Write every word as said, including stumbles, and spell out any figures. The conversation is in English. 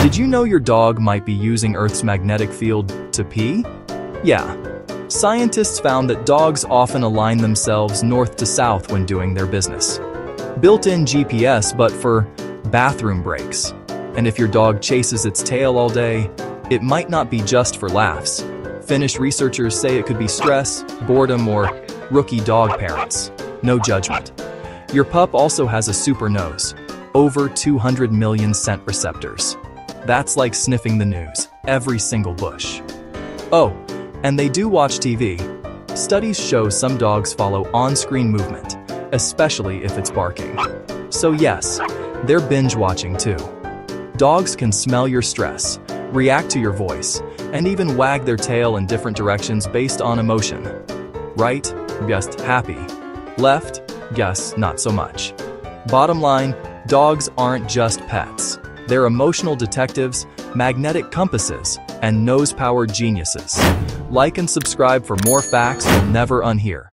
Did you know your dog might be using Earth's magnetic field to pee? Yeah. Scientists found that dogs often align themselves north to south when doing their business. Built-in G P S, but for bathroom breaks. And if your dog chases its tail all day, it might not be just for laughs. Finnish researchers say it could be stress, boredom, or rookie dog parents. No judgment. Your pup also has a super nose. Over two hundred million scent receptors. That's like sniffing the news, every single bush. Oh, and they do watch T V. Studies show some dogs follow on-screen movement, especially if it's barking. So yes, they're binge-watching too. Dogs can smell your stress, react to your voice, and even wag their tail in different directions based on emotion. Right? Guess happy. Left? Guess not so much. Bottom line, dogs aren't just pets. They're emotional detectives, magnetic compasses, and nose-powered geniuses. Like and subscribe for more facts you'll never unhear.